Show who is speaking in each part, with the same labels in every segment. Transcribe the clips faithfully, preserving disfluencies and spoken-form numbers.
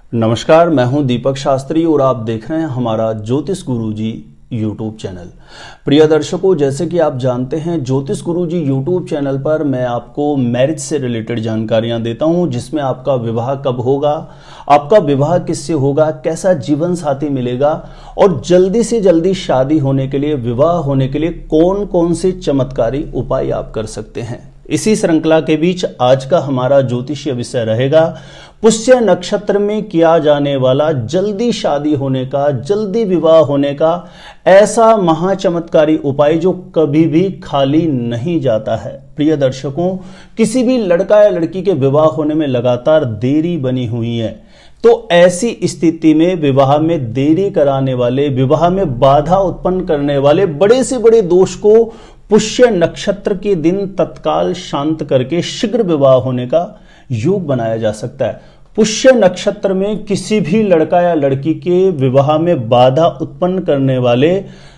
Speaker 1: नमस्कार, मैं हूं दीपक शास्त्री और आप देख रहे हैं हमारा ज्योतिष गुरुजी यूट्यूब चैनल। प्रिय दर्शकों, जैसे कि आप जानते हैं ज्योतिष गुरुजी यूट्यूब चैनल पर मैं आपको मैरिज से रिलेटेड जानकारियां देता हूं, जिसमें आपका विवाह कब होगा, आपका विवाह किससे होगा, कैसा जीवन साथी मिलेगा और जल्दी से जल्दी शादी होने के लिए, विवाह होने के लिए कौन कौन से चमत्कारी उपाय आप कर सकते हैं। इसी श्रृंखला के बीच आज का हमारा ज्योतिषीय विषय रहेगा पुष्य नक्षत्र में किया जाने वाला जल्दी शादी होने का, जल्दी विवाह होने का ऐसा महाचमत्कारी उपाय जो कभी भी खाली नहीं जाता है। प्रिय दर्शकों, किसी भी लड़का या लड़की के विवाह होने में लगातार देरी बनी हुई है, तो ऐसी स्थिति में विवाह में देरी कराने वाले, विवाह में बाधा उत्पन्न करने वाले बड़े से बड़े दोष को पुष्य नक्षत्र के दिन तत्काल शांत करके शीघ्र विवाह होने का योग बनाया जा सकता है। पुष्य नक्षत्र में किसी भी लड़का या लड़की के विवाह में बाधा उत्पन्न करने वाले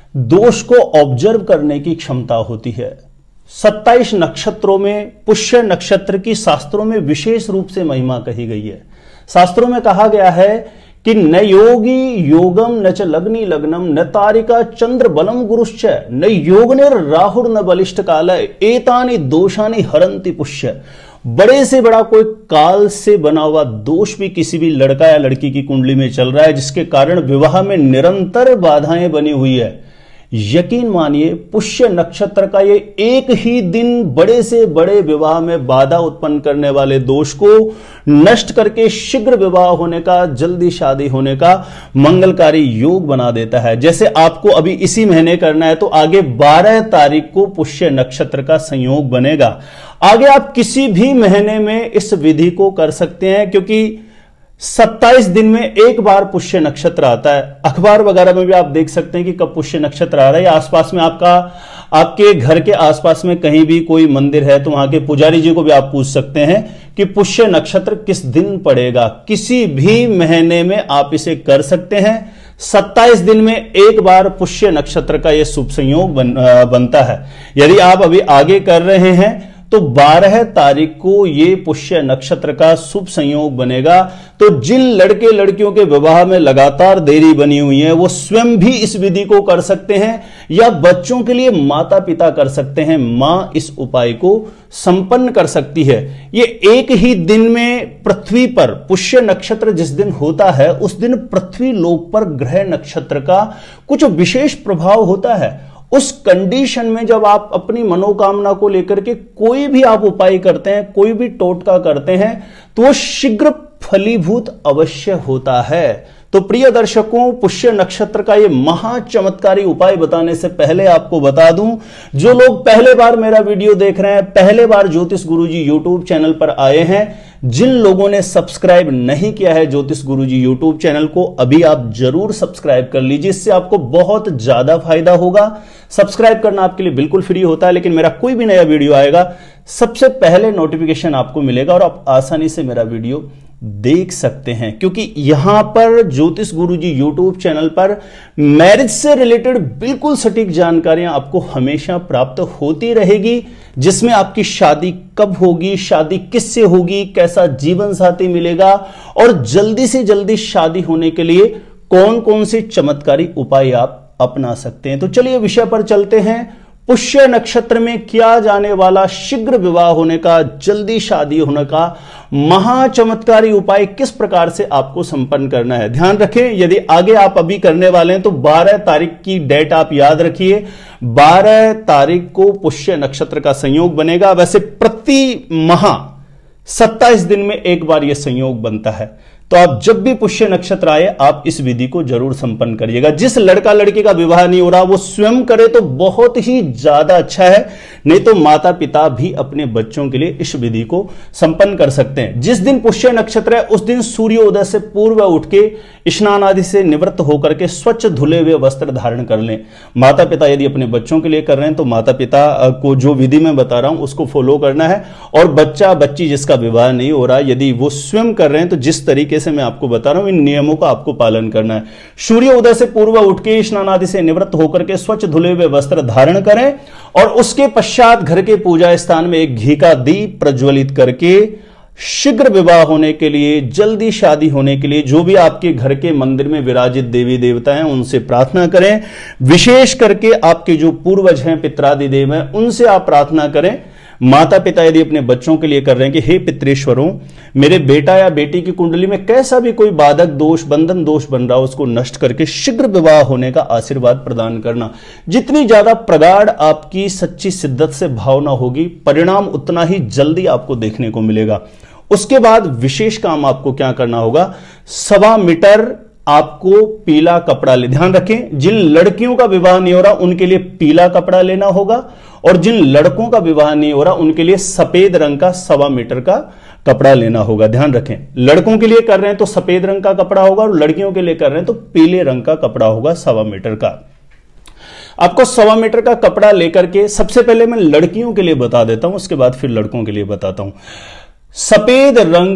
Speaker 1: दोष को ऑब्जर्व करने की क्षमता होती है। सत्ताईस नक्षत्रों में पुष्य नक्षत्र की शास्त्रों में विशेष रूप से महिमा कही गई है। शास्त्रों में कहा गया है कि न योगी योगम न च लग्नि लग्नम न तारिका चंद्र बलम गुरुश्च न योगनिर राहुर न बलिष्ठ काल एतानि दोषानि हरन्ति पुष्य। बड़े से बड़ा कोई काल से बना हुआ दोष भी किसी भी लड़का या लड़की की कुंडली में चल रहा है, जिसके कारण विवाह में निरंतर बाधाएं बनी हुई है, यकीन मानिए पुष्य नक्षत्र का ये एक ही दिन बड़े से बड़े विवाह में बाधा उत्पन्न करने वाले दोष को नष्ट करके शीघ्र विवाह होने का, जल्दी शादी होने का मंगलकारी योग बना देता है। जैसे आपको अभी इसी महीने करना है, तो आगे बारह तारीख को पुष्य नक्षत्र का संयोग बनेगा। आगे आप किसी भी महीने में इस विधि को कर सकते हैं, क्योंकि सत्ताईस दिन में एक बार पुष्य नक्षत्र आता है। अखबार वगैरह में भी आप देख सकते हैं कि कब पुष्य नक्षत्र आ रहा है, या आसपास में आपका आपके घर के आसपास में कहीं भी कोई मंदिर है तो वहां के पुजारी जी को भी आप पूछ सकते हैं कि पुष्य नक्षत्र किस दिन पड़ेगा। किसी भी महीने में आप इसे कर सकते हैं। सत्ताईस दिन में एक बार पुष्य नक्षत्र का यह शुभ संयोग बन, बनता है। यदि आप अभी आगे कर रहे हैं तो बारह तारीख को ये पुष्य नक्षत्र का शुभ संयोग बनेगा। तो जिन लड़के लड़कियों के विवाह में लगातार देरी बनी हुई है, वो स्वयं भी इस विधि को कर सकते हैं, या बच्चों के लिए माता पिता कर सकते हैं। मां इस उपाय को संपन्न कर सकती है। ये एक ही दिन में पृथ्वी पर पुष्य नक्षत्र जिस दिन होता है, उस दिन पृथ्वी लोक पर ग्रह नक्षत्र का कुछ विशेष प्रभाव होता है। उस कंडीशन में जब आप अपनी मनोकामना को लेकर के कोई भी आप उपाय करते हैं, कोई भी टोटका करते हैं, तो वो शीघ्र फलीभूत अवश्य होता है। तो प्रिय दर्शकों, पुष्य नक्षत्र का ये महाचमत्कारी उपाय बताने से पहले आपको बता दूं, जो लोग पहले बार मेरा वीडियो देख रहे हैं, पहले बार ज्योतिष गुरुजी यूट्यूब चैनल पर आए हैं, जिन लोगों ने सब्सक्राइब नहीं किया है ज्योतिष गुरुजी यूट्यूब चैनल को, अभी आप जरूर सब्सक्राइब कर लीजिए। इससे आपको बहुत ज्यादा फायदा होगा। सब्सक्राइब करना आपके लिए बिल्कुल फ्री होता है, लेकिन मेरा कोई भी नया वीडियो आएगा सबसे पहले नोटिफिकेशन आपको मिलेगा और आप आसानी से मेरा वीडियो देख सकते हैं, क्योंकि यहां पर ज्योतिष गुरुजी यूट्यूब चैनल पर मैरिज से रिलेटेड बिल्कुल सटीक जानकारियां आपको हमेशा प्राप्त होती रहेगी, जिसमें आपकी शादी कब होगी, शादी किससे होगी, कैसा जीवन साथी मिलेगा और जल्दी से जल्दी शादी होने के लिए कौन कौन से चमत्कारी उपाय आप अपना सकते हैं। तो चलिए विषय पर चलते हैं। पुष्य नक्षत्र में किया जाने वाला शीघ्र विवाह होने का, जल्दी शादी होने का महाचमत्कारी उपाय किस प्रकार से आपको संपन्न करना है। ध्यान रखें, यदि आगे आप अभी करने वाले हैं तो बारह तारीख की डेट आप याद रखिए। बारह तारीख को पुष्य नक्षत्र का संयोग बनेगा। वैसे प्रति माह सत्ताईस दिन में एक बार यह संयोग बनता है। तो आप जब भी पुष्य नक्षत्र आए, आप इस विधि को जरूर संपन्न करिएगा। जिस लड़का लड़की का विवाह नहीं हो रहा, वो स्वयं करे तो बहुत ही ज्यादा अच्छा है, नहीं तो माता पिता भी अपने बच्चों के लिए इस विधि को संपन्न कर सकते हैं। जिस दिन पुष्य नक्षत्र है, उस दिन सूर्योदय से पूर्व उठ के स्नान आदि से निवृत्त होकर के स्वच्छ धुले हुए वस्त्र धारण कर लें। माता पिता यदि अपने बच्चों के लिए कर रहे हैं तो माता पिता को जो विधि मैं बता रहा हूं उसको फॉलो करना है। और बच्चा बच्ची जिसका विवाह नहीं हो रहा, यदि वो स्वयं कर रहे हैं तो जिस तरीके से मैं आपको बता रहा हूं, इन नियमों का आपको पालन करना है। सूर्य उदय से पूर्व उठ के स्नान आदि से निवृत्त होकर के स्वच्छ धुले हुए वस्त्र धारण करें और उसके पश्चात घर के पूजा स्थान में एक घी का दीप प्रज्वलित करके शीघ्र विवाह होने के लिए, जल्दी शादी होने के लिए जो भी आपके घर के मंदिर में विराजित देवी देवता हैं उनसे प्रार्थना करें। विशेष करके आपके जो पूर्वज हैं, पितरादि देव हैं, उनसे आप प्रार्थना करें। माता पिता यदि अपने बच्चों के लिए कर रहे हैं कि हे पितृेश्वरों, मेरे बेटा या बेटी की कुंडली में कैसा भी कोई बाधक दोष, बंधन दोष बन रहा हो, उसको नष्ट करके शीघ्र विवाह होने का आशीर्वाद प्रदान करना। जितनी ज्यादा प्रगाढ़ आपकी सच्ची शिद्दत से भावना होगी, परिणाम उतना ही जल्दी आपको देखने को मिलेगा। उसके बाद विशेष काम आपको क्या करना होगा, सवा मीटर आपको पीला कपड़ा ले, ध्यान रखें जिन लड़कियों का विवाह नहीं हो रहा उनके लिए पीला कपड़ा लेना होगा, और जिन लड़कों का विवाह नहीं हो रहा उनके लिए सफेद रंग का सवा मीटर का कपड़ा लेना होगा। ध्यान रखें, लड़कों के लिए कर रहे हैं तो सफेद रंग का कपड़ा होगा, और लड़कियों के लिए कर रहे हैं तो पीले रंग का कपड़ा होगा सवा मीटर का। आपको सवा मीटर का कपड़ा लेकर के, सबसे पहले मैं लड़कियों के लिए बता देता हूं, उसके बाद फिर लड़कों के लिए बताता हूं। सफेद रंग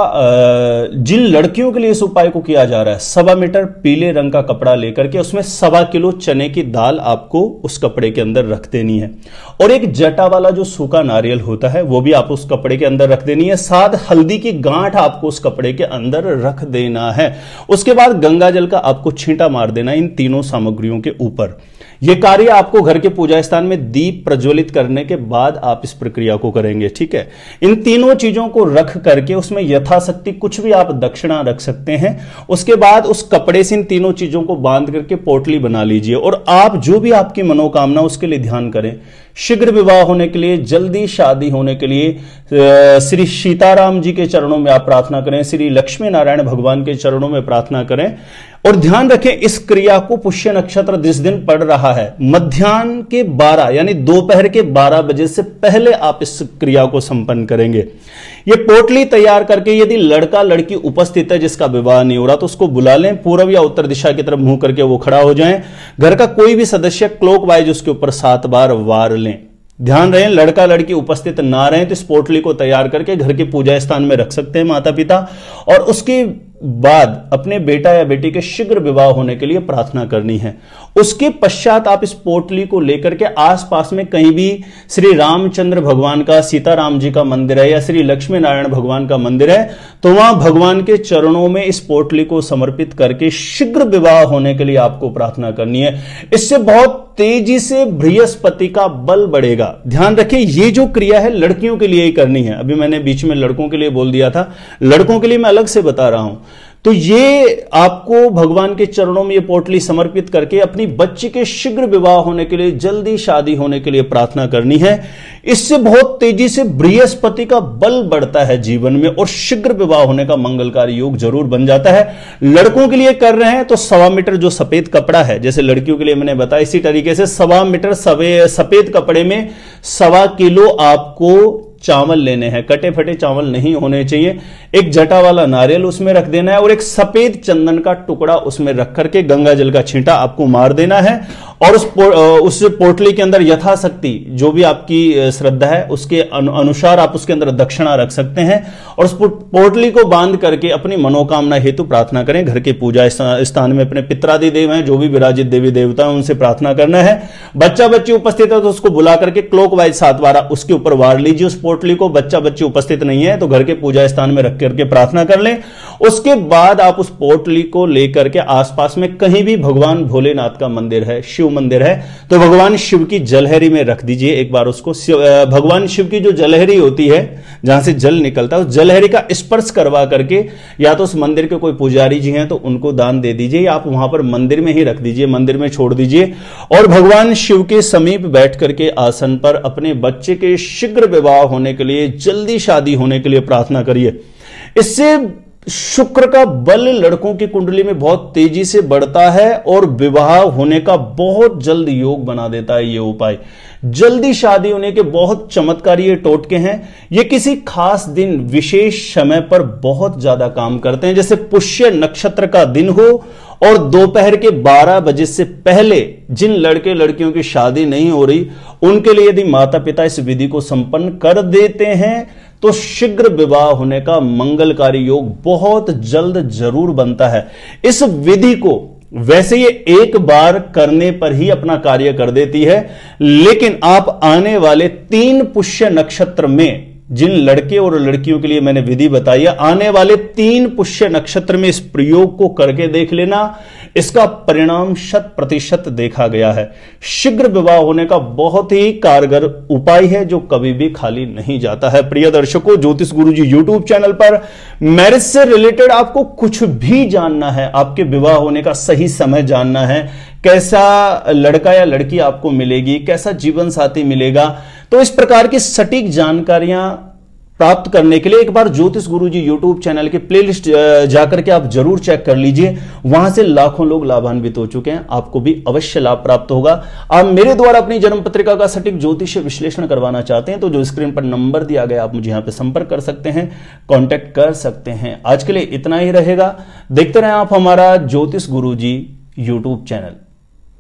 Speaker 1: का, जिन लड़कियों के लिए इस उपाय को किया जा रहा है, सवा मीटर पीले रंग का कपड़ा लेकर के उसमें सवा किलो चने की दाल आपको उस कपड़े के अंदर रख देनी है, और एक जटा वाला जो सूखा नारियल होता है वो भी आप उस कपड़े के अंदर रख देनी है। साथ हल्दी की गांठ आपको उस कपड़े के अंदर रख देना है। उसके बाद गंगा जल का आपको छींटा मार देना इन तीनों सामग्रियों के ऊपर। यह कार्य आपको घर के पूजा स्थान में दीप प्रज्वलित करने के बाद आप इस प्रक्रिया को करेंगे। ठीक है, इन तीनों चीजों को रख करके उसमें यथाशक्ति कुछ भी आप दक्षिणा रख सकते हैं। उसके बाद उस कपड़े से इन तीनों चीजों को बांध करके पोटली बना लीजिए, और आप जो भी आपकी मनोकामना उसके लिए ध्यान करें। शीघ्र विवाह होने के लिए, जल्दी शादी होने के लिए श्री सीताराम जी के चरणों में आप प्रार्थना करें, श्री लक्ष्मी नारायण भगवान के चरणों में प्रार्थना करें। और ध्यान रखें, इस क्रिया को पुष्य नक्षत्र जिस दिन पड़ रहा है मध्याह्न के बारह यानी दोपहर के बारह बजे से पहले आप इस क्रिया को संपन्न करेंगे। ये पोटली तैयार करके यदि लड़का लड़की उपस्थित है जिसका विवाह नहीं हो रहा तो उसको बुला लें, पूर्व या उत्तर दिशा की तरफ मुंह करके वो खड़ा हो जाएं। घर का कोई भी सदस्य क्लॉकवाइज उसके ऊपर सात बार वार लें। ध्यान रहे, लड़का लड़की उपस्थित ना रहे तो इस पोटली को तैयार करके घर के पूजा स्थान में रख सकते हैं माता पिता, और उसके बाद अपने बेटा या बेटी के शीघ्र विवाह होने के लिए प्रार्थना करनी है। उसके पश्चात आप इस पोटली को लेकर के आसपास में कहीं भी श्री रामचंद्र भगवान का, सीताराम जी का मंदिर है या श्री लक्ष्मी नारायण भगवान का मंदिर है तो वहां भगवान के चरणों में इस पोटली को समर्पित करके शीघ्र विवाह होने के लिए आपको प्रार्थना करनी है। इससे बहुत तेजी से बृहस्पति का बल बढ़ेगा। ध्यान रखिए, ये जो क्रिया है लड़कियों के लिए ही करनी है। अभी मैंने बीच में लड़कों के लिए बोल दिया था, लड़कों के लिए मैं अलग से बता रहा हूं। तो ये आपको भगवान के चरणों में ये पोटली समर्पित करके अपनी बच्ची के शीघ्र विवाह होने के लिए, जल्दी शादी होने के लिए प्रार्थना करनी है। इससे बहुत तेजी से बृहस्पति का बल बढ़ता है जीवन में, और शीघ्र विवाह होने का मंगलकारी योग जरूर बन जाता है। लड़कों के लिए कर रहे हैं तो सवा मीटर जो सफेद कपड़ा है, जैसे लड़कियों के लिए मैंने बताया, इसी तरीके से सवा मीटर सफेद कपड़े में सवा किलो आपको चावल लेने हैं। कटे फटे चावल नहीं होने चाहिए। एक जटा वाला नारियल उसमें रख देना है, और एक सफेद चंदन का टुकड़ा उसमें रख करके गंगा जल का छींटा आपको मार देना है, और उस पो, उस पोटली के अंदर यथाशक्ति जो भी आपकी श्रद्धा है उसके अनुसार आप उसके अंदर दक्षिणा रख सकते हैं, और उस पोटली को बांध करके अपनी मनोकामना हेतु प्रार्थना करें। घर के पूजा स्थान में अपने पितरादि देव हैं, जो भी विराजित देवी देवता हैं, उनसे प्रार्थना करना है। बच्चा बच्ची उपस्थित है तो उसको बुला करके क्लॉकवाइज सात बार उसके ऊपर वार लीजिए उस पोटली को। बच्चा बच्ची उपस्थित नहीं है तो घर के पूजा स्थान में रख करके प्रार्थना कर लें। उसके बाद आप उस पोटली को लेकर के आसपास में कहीं भी भगवान भोलेनाथ का मंदिर है, शिव मंदिर है, तो भगवान शिव की जलहरी में रख दीजिए। एक बार उसको भगवान शिव की जो जलहरी होती है जहां से जल निकलता है, उस जलहरी का स्पर्श करवा करके या तो उस मंदिर के कोई पुजारी जी हैं तो उनको दान दे दीजिए, या आप वहां पर मंदिर में ही रख दीजिए, मंदिर में छोड़ दीजिए, और भगवान शिव के समीप बैठ करके आसन पर अपने बच्चे के शीघ्र विवाह होने के लिए, जल्दी शादी होने के लिए प्रार्थना करिए। इससे शुक्र का बल लड़कों की कुंडली में बहुत तेजी से बढ़ता है और विवाह होने का बहुत जल्द योग बना देता है ये उपाय। जल्दी शादी होने के बहुत चमत्कारी ये टोटके हैं। ये किसी खास दिन, विशेष समय पर बहुत ज्यादा काम करते हैं। जैसे पुष्य नक्षत्र का दिन हो और दोपहर के बारह बजे से पहले जिन लड़के लड़कियों की शादी नहीं हो रही उनके लिए यदि माता पिता इस विधि को संपन्न कर देते हैं तो शीघ्र विवाह होने का मंगलकारी योग बहुत जल्द जरूर बनता है। इस विधि को वैसे ये एक बार करने पर ही अपना कार्य कर देती है, लेकिन आप आने वाले तीन पुष्य नक्षत्र में जिन लड़के और लड़कियों के लिए मैंने विधि बताई है, आने वाले तीन पुष्य नक्षत्र में इस प्रयोग को करके देख लेना। इसका परिणाम शत प्रतिशत देखा गया है। शीघ्र विवाह होने का बहुत ही कारगर उपाय है जो कभी भी खाली नहीं जाता है। प्रिय दर्शकों, ज्योतिष गुरुजी यूट्यूब चैनल पर मैरिज से रिलेटेड आपको कुछ भी जानना है, आपके विवाह होने का सही समय जानना है, कैसा लड़का या लड़की आपको मिलेगी, कैसा जीवन साथी मिलेगा, तो इस प्रकार की सटीक जानकारियां प्राप्त करने के लिए एक बार ज्योतिष गुरुजी यूट्यूब चैनल के प्लेलिस्ट जाकर के आप जरूर चेक कर लीजिए। वहां से लाखों लोग लाभान्वित हो चुके हैं, आपको भी अवश्य लाभ प्राप्त होगा। आप मेरे द्वारा अपनी जन्म पत्रिका का सटीक ज्योतिष विश्लेषण करवाना चाहते हैं तो जो स्क्रीन पर नंबर दिया गया आप मुझे यहां पे संपर्क कर सकते हैं, कांटेक्ट कर सकते हैं। आज के लिए इतना ही रहेगा। देखते रहें आप हमारा ज्योतिष गुरुजी यूट्यूब चैनल।